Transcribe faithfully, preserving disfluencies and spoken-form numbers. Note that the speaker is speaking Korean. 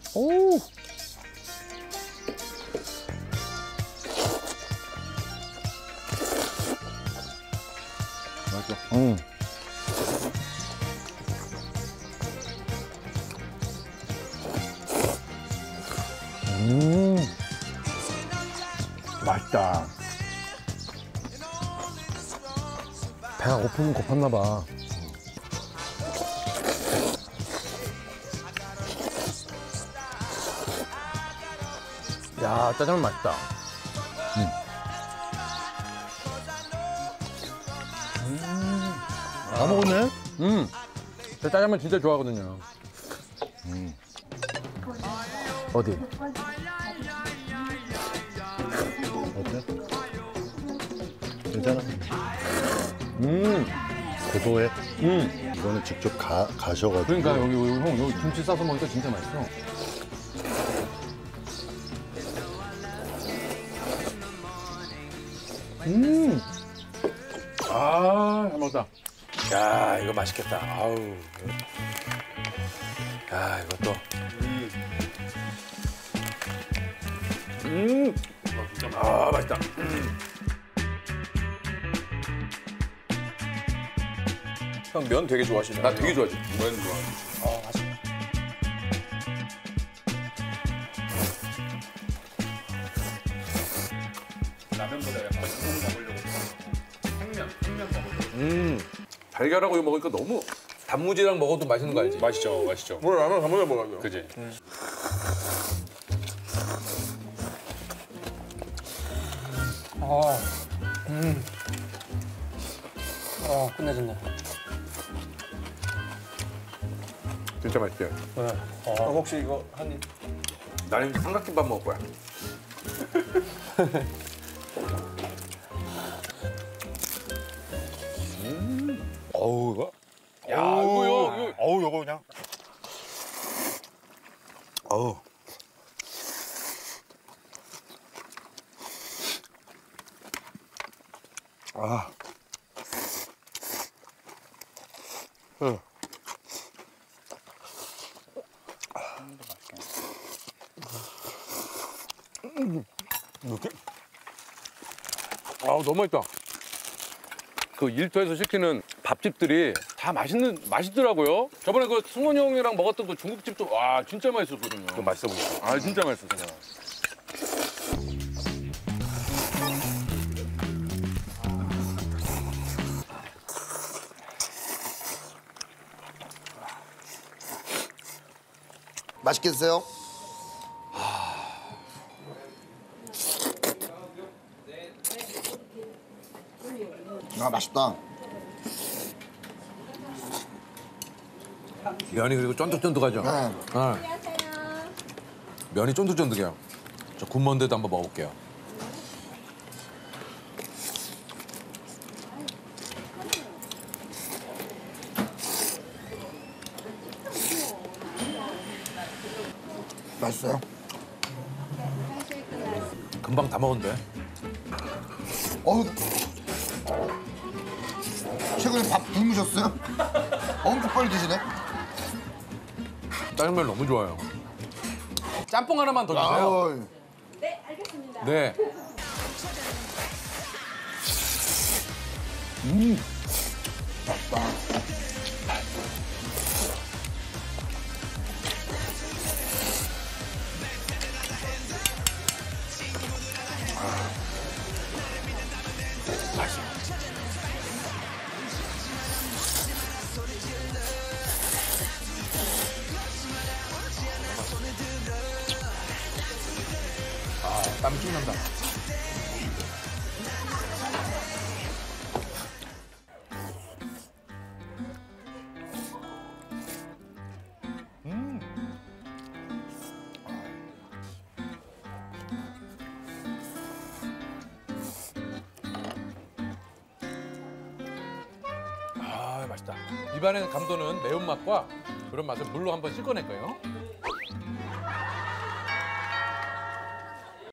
오. 맛있어. 음. 음. 맛있다. 배가 고프면 고팠나 봐. 야, 짜장면 맛있다. 음. 음. 다 먹었네? 음. 저 짜장면 진짜 좋아하거든요. 음. 어디? 어때? 괜찮아? 음. 고소해? 음. 이거는 직접 가, 가셔가지고. 그러니까 여기, 여기, 형, 여기 김치 싸서 먹으니까 진짜 맛있어. 음. 아, 잘 먹었다. 야, 이거 맛있겠다. 아우. 야, 이것도. 음. 아, 맛있다. 음. 형 면 되게 좋아하시잖아요. 나 되게 좋아하지. 면 좋아하지. 아, 맛있다. 라면보다 약간 소금 먹으려고 생면, 생면 먹으려고. 음. 달걀하고 이거 먹으니까 너무 단무지랑 먹어도 맛있는 거 알지? 맛있죠, 맛있죠. 뭐 라면 한 번에 먹어요. 그지? 음. 아, 음. 아, 끝내준다. 진짜 맛있지? 네. 아. 형 혹시 이거 한 입? 나는 삼각김밥 먹을 거야. 음. 어우, 이거. 야, 이거요. 이거. 어우, 요거 그냥. 어우. 아. 응. 음. 이렇게? 아우, 너무 맛있다. 그 일터에서 시키는 밥집들이 다 맛있는, 맛있더라고요. 저번에 그 승원이 형이랑 먹었던 그 중국집도 와, 진짜 맛있었거든요. 그거 맛있어 보이죠? 아, 진짜 맛있었어요. 맛있게 드세요. 아, 맛있다. 면이 그리고 쫀득쫀득하죠? 네. 아. 면이 쫀득쫀득해요. 저 군먼데도 한번 먹어볼게요. 맛있어요? 금방 다 먹었는데? 어우. 최근에 밥 굶으셨어요? 엄청 빨리 드시네. 짜장면 너무 좋아요. 짬뽕 하나만 더 주세요. 아우. 네, 알겠습니다. 네. 음. 맛있다. 땀이 쭉 난다. 음. 아, 맛있다. 입안에 감도는 매운맛과 그런 맛을 물로 한번 씻어낼 거예요.